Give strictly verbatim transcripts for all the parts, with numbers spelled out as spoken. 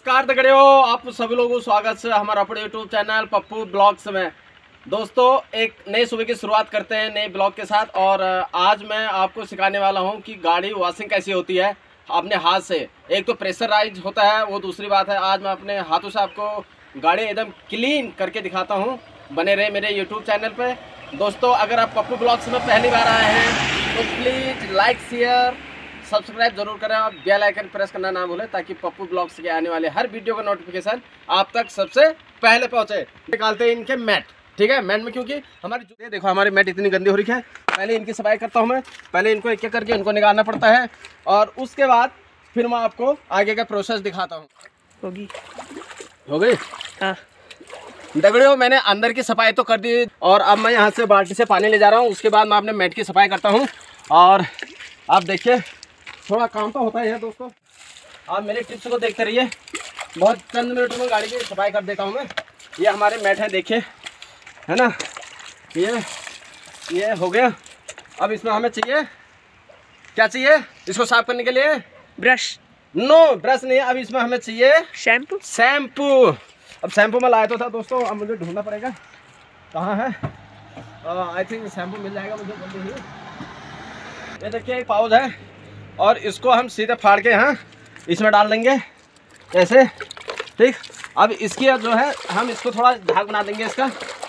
नमस्कार दगड़ियों, आप सभी लोगों को स्वागत है हमारा अपने यूट्यूब चैनल पप्पू ब्लॉग्स में। दोस्तों, एक नई सुबह की शुरुआत करते हैं नए ब्लॉग के साथ। और आज मैं आपको सिखाने वाला हूं कि गाड़ी वॉशिंग कैसी होती है अपने हाथ से। एक तो प्रेशराइज होता है, वो दूसरी बात है। आज मैं अपने हाथों से आपको गाड़ी एकदम क्लीन करके दिखाता हूँ। बने रहे मेरे यूट्यूब चैनल पर। दोस्तों, अगर आप पप्पू ब्लॉग्स में पहली बार आए हैं तो प्लीज़ लाइक शेयर सब्सक्राइब जरूर करें और बेल आइकन प्रेस करना ना भूलें, ताकि पप्पू ब्लॉग्स के आने वाले हर वीडियो का नोटिफिकेशन आप तक सबसे पहले पहुंचे। निकालते हैं इनके मैट, ठीक है। मैट में क्योंकि हमारी जूते देखो, हमारी मैट इतनी गंदी हो रही है। पहले इनकी सफाई करता हूं मैं। पहले इनको एक एक करके इनको निकालना पड़ता है और उसके बाद फिर मैं आपको आगे का प्रोसेस दिखाता हूँ। होगी हो गई हाँ दगड़ियों, मैंने अंदर की सफाई तो कर दी और अब मैं यहाँ से बाल्टी से पानी ले जा रहा हूँ। उसके बाद मैं अपने मैट की सफाई करता हूँ। और आप देखिए, थोड़ा काम तो होता ही है दोस्तों। आप मेरे टिप्स को देखते रहिए। बहुत चंद मिनटों में गाड़ी की सफाई कर देता हूँ मैं। ये हमारे मैट है, देखिए, है ना। ये ये हो गया। अब इसमें हमें चाहिए, क्या चाहिए इसको साफ करने के लिए? ब्रश। नो, ब्रश नहीं। अब इसमें हमें चाहिए शैम्पू। शैम्पू अब शैम्पू मैं लाया तो था दोस्तों, अब मुझे ढूंढना पड़ेगा कहाँ है। आई थिंक शैम्पू मिल जाएगा मुझे जल्दी ही। ये देखिए, एक पाउच है और इसको हम सीधे फाड़ के यहाँ इसमें डाल देंगे ऐसे, ठीक। अब इसकी जो है हम इसको थोड़ा झाग बना देंगे इसका।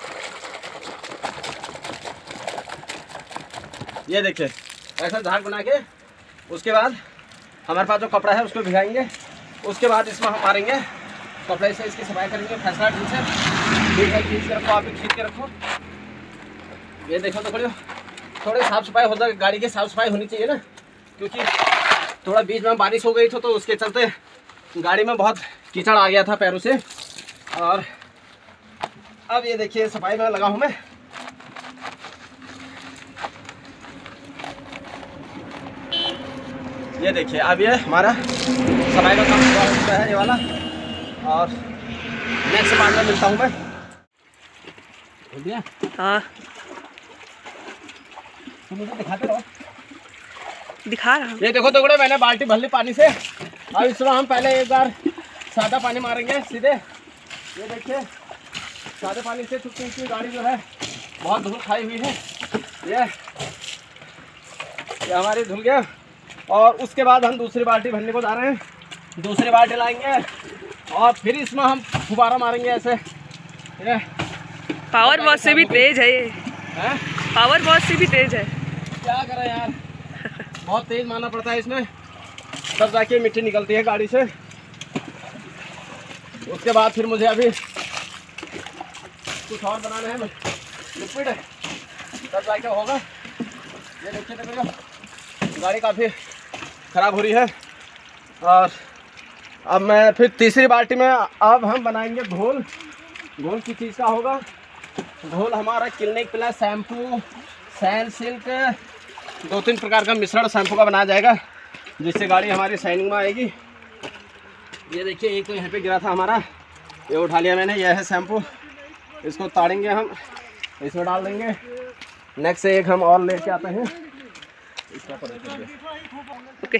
ये देखिए, ऐसा झाग बना के उसके बाद हमारे पास जो कपड़ा है उसको भिगाएंगे। उसके बाद इसमें हम मारेंगे कपड़े से, इसकी सफाई करेंगे। फैसला ठीक से ठीक है, खींच के रखो, आप भी खींच के रखो। ये देखो तो खड़े, थोड़ी साफ सफाई हो जाए। गाड़ी की साफ सफाई होनी चाहिए ना, क्योंकि थोड़ा बीच में बारिश हो गई थी तो उसके चलते गाड़ी में बहुत कीचड़ आ गया था पैरों से। और अब ये देखिए, सफाई में लगा हूँ मैं। ये देखिए, अब ये हमारा सफाई का काम पूरा हो चुका है ये वाला। और नेक्स्ट पार्ट में मिलता हूँ मैं। हाँ, तो मुझे दिखाते रहो। दिखा रहा हूँ। ये देखो दगड़े, मैंने बाल्टी भर ली पानी से। अब इसमें हम पहले एक बार सादा पानी मारेंगे सीधे। ये देखिए, सादे पानी से, चुपके इसकी गाड़ी जो है बहुत धूल खाई हुई है। ये ये हमारी धुल गया। और उसके बाद हम दूसरी बाल्टी भरने को जा रहे हैं। दूसरी बाल्टी लाएंगे और फिर इसमें हम फुबारा मारेंगे ऐसे। ये पावर वॉश से भी तेज है ये है? पावर वॉश से भी तेज है। क्या करें यार, बहुत तेज मानना पड़ता है इसमें, तब जाके मिट्टी निकलती है गाड़ी से। उसके बाद फिर मुझे अभी कुछ और बनाना है, लिक्विड है, तब जाके होगा। ये देखिए देखो, गाड़ी काफ़ी ख़राब हो रही है। और अब मैं फिर तीसरी बाल्टी में अब हम बनाएंगे घोल। घोल किस चीज़ का होगा? घोल हमारा clinic plus shampoo, Sunsilk, दो तीन प्रकार का मिश्रण शैम्पू का बनाया जाएगा, जिससे गाड़ी हमारी शाइनिंग में आएगी। ये देखिए, एक तो यहाँ पे गिरा था हमारा, ये उठा लिया मैंने। यह है शैम्पू, इसको ताड़ेंगे हम, इसमें डाल देंगे। नेक्स्ट एक हम और लेके आते हैं। ओके।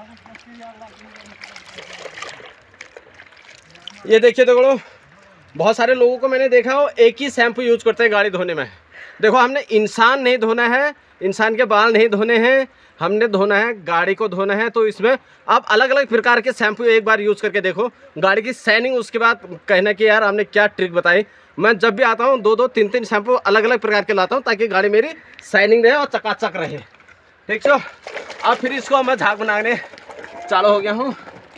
ये देखिए दोस्तों, बहुत सारे लोगों को मैंने देखा हो एक ही शैम्पू यूज करते हैं गाड़ी धोने में। देखो, हमने इंसान नहीं धोना है, इंसान के बाल नहीं धोने हैं, हमने धोना है गाड़ी को धोना है। तो इसमें आप अलग अलग प्रकार के शैम्पू एक बार यूज़ करके देखो, गाड़ी की शाइनिंग। उसके बाद कहना कि यार हमने क्या ट्रिक बताई। मैं जब भी आता हूँ दो दो तीन तीन शैम्पू अलग अलग प्रकार के लाता हूँ, ताकि गाड़ी मेरी शाइनिंग रहे और चकाचक रहे, ठीक है। अब फिर इसको मैं झाग बनाने चालू हो गया हूँ।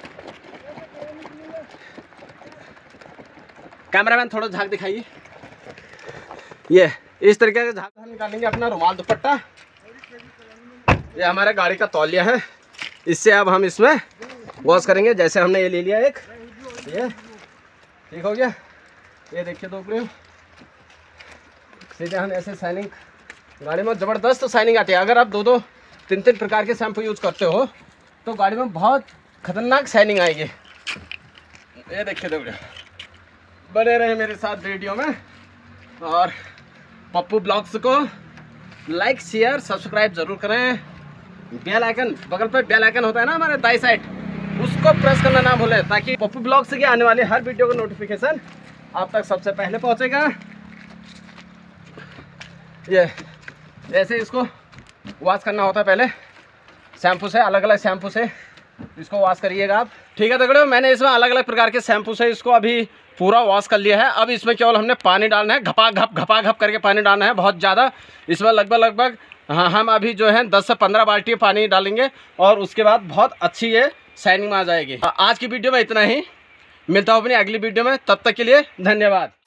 कैमरामैन थोड़ा झाग दिखाइए। ये इस तरीके से झाग हम निकालेंगे अपना रुमाल दुपट्टा। ये हमारे गाड़ी का तौलिया है, इससे अब हम इसमें वॉश करेंगे। जैसे हमने ये ले लिया एक, ये ठीक हो गया। ये देखिए दो प्रियो, सीधे हम ऐसे शाइनिंग, गाड़ी में ज़बरदस्त शाइनिंग आती है। अगर आप दो दो तीन तीन प्रकार के शैम्पू यूज़ करते हो तो गाड़ी में बहुत खतरनाक शाइनिंग आएगी। ये देखिए दो प्रियो, बने रहे मेरे साथ वीडियो में। और पप्पू ब्लॉग्स को लाइक शेयर सब्सक्राइब जरूर करें। बेल आइकन, बगल पे बेल आइकन होता है ना हमारे दाई साइड, उसको को प्रेस करना ना भूलें ताकि पप्पू ब्लॉग से आने वाले हर वीडियो का नोटिफिकेशन आप तक सबसे पहले पहुंचेगा। ये ऐसे इसको वॉश करना होता है, पहले शैम्पू से, अलग अलग शैम्पू से इसको वॉश करिएगा आप। ठीक है तगड़े, मैंने इसमें अलग अलग प्रकार के शैम्पू से इसको अभी पूरा वॉश कर लिया है। अब इसमें केवल हमने पानी डालना है, घपा घप घपा घप करके पानी डालना है, बहुत ज़्यादा। इसमें लगभग लगभग हाँ हम अभी जो है दस से पंद्रह बाल्टी पानी डालेंगे और उसके बाद बहुत अच्छी ये शाइनिंग आ जाएगी। आज की वीडियो में इतना ही, मिलता हूँ अपनी अगली वीडियो में, तब तक के लिए धन्यवाद।